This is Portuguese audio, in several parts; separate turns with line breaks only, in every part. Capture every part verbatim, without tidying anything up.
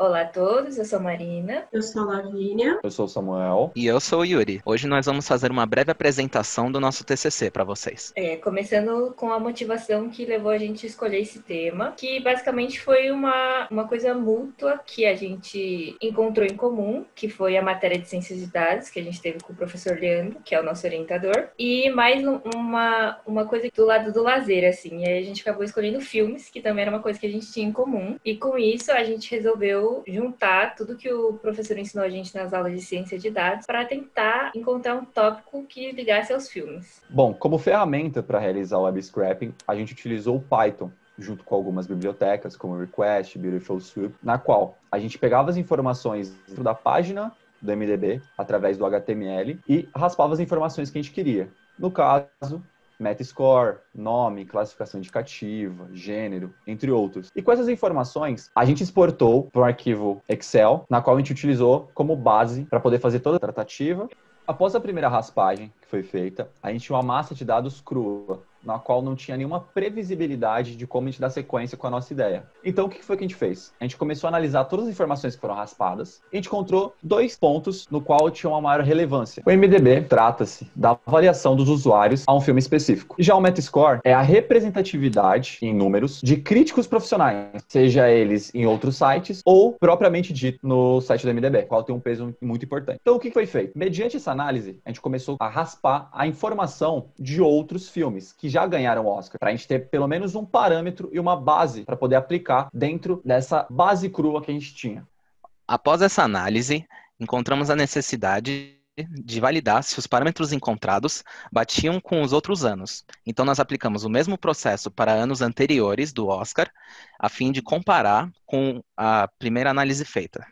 Olá a todos, eu sou Marina.
Eu sou a Lavínia.
Eu sou o Samuel.
E eu sou o Yuri. Hoje nós vamos fazer uma breve apresentação do nosso T C C para vocês.
É, começando com a motivação que levou a gente a escolher esse tema, que basicamente foi uma, uma coisa mútua que a gente encontrou em comum, que foi a matéria de Ciências de Dados, que a gente teve com o professor Leandro, que é o nosso orientador, e mais uma, uma coisa do lado do lazer, assim. E aí a gente acabou escolhendo filmes, que também era uma coisa que a gente tinha em comum, e com isso a gente resolveu juntar tudo que o professor ensinou a gente nas aulas de ciência de dados para tentar encontrar um tópico que ligasse aos filmes.
Bom, como ferramenta para realizar o web scraping, a gente utilizou o Python, junto com algumas bibliotecas, como Request, Beautiful Soup, na qual a gente pegava as informações dentro da página do M D B, através do H T M L, e raspava as informações que a gente queria. No caso, Metascore, nome, classificação indicativa, gênero, entre outros. E com essas informações, a gente exportou para um arquivo Excel, na qual a gente utilizou como base para poder fazer toda a tratativa. Após a primeira raspagem que foi feita, a gente tinha uma massa de dados crua, na qual não tinha nenhuma previsibilidade de como a gente dar sequência com a nossa ideia. Então, o que foi que a gente fez? A gente começou a analisar todas as informações que foram raspadas e a gente encontrou dois pontos no qual tinha uma maior relevância. O M D B trata-se da avaliação dos usuários a um filme específico. Já o Metascore é a representatividade em números de críticos profissionais, seja eles em outros sites ou propriamente dito no site do M D B, qual tem um peso muito importante. Então, o que foi feito? Mediante essa análise, a gente começou a raspar a informação de outros filmes que já ganharam o Oscar, para a gente ter pelo menos um parâmetro e uma base para poder aplicar dentro dessa base crua que a gente tinha.
Após essa análise, encontramos a necessidade de validar se os parâmetros encontrados batiam com os outros anos. Então, nós aplicamos o mesmo processo para anos anteriores do Oscar, a fim de comparar com a primeira análise feita.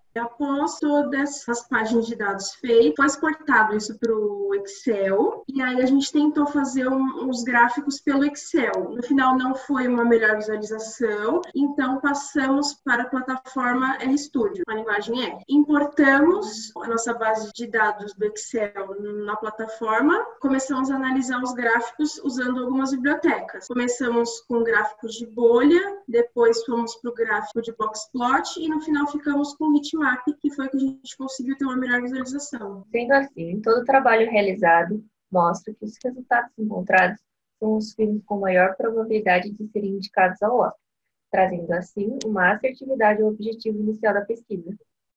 Após todas as páginas de dados feitas, foi exportado isso para o Excel, e aí a gente tentou fazer um, uns gráficos pelo Excel. No final não foi uma melhor visualização, então passamos para a plataforma RStudio, a linguagem R. Importamos a nossa base de dados do Excel na plataforma, começamos a analisar os gráficos usando algumas bibliotecas. Começamos com gráficos de bolha, depois fomos para o gráfico de boxplot, e no final ficamos com o Hitmap, que foi que a gente conseguiu ter uma melhor visualização.
Sendo assim, todo o trabalho realizado mostra que os resultados encontrados são os filmes com maior probabilidade de serem indicados ao Oscar, trazendo assim uma assertividade ao objetivo inicial da pesquisa.